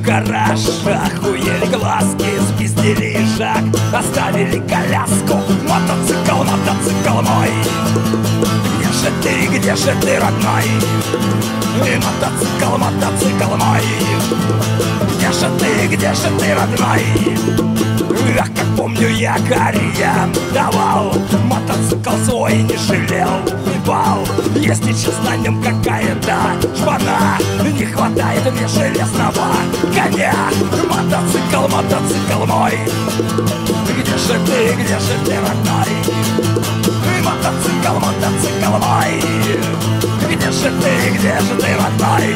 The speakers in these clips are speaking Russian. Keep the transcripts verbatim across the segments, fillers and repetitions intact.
гараж, охуели глазки, спиздили жак, оставили коляску. Мотоцикл, мотоцикл мой, где же ты, где же ты, родной? И мотоцикл, мотоцикл мой, где же ты, где же ты, родной? Ах, как помню я, Корея давал, мотоцикл свой не жалел, ебал. Если честно, на нем какая-то шпана, не хватает мне железного коня. Мотоцикл, мотоцикл мой, где же ты, где же ты, родной? Мотоцикл, мотоцикл мой, где же ты, где же ты, родной?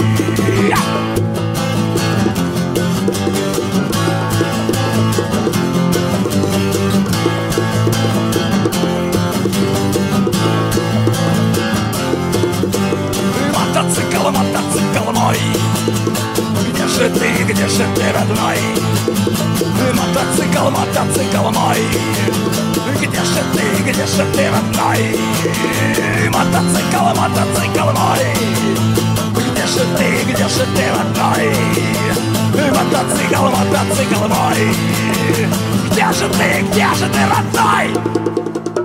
Мотоцикл, мотоцикл мой, где же ты, где же ты, родной? Мотоцикл, мотоцикл мой, где же ты, где же ты, родной? Мотоцикл, мотоцикл мой, где же ты, где же ты, родной? Мотоцикл, мотоцикл мой, где же ты, где же ты, родной?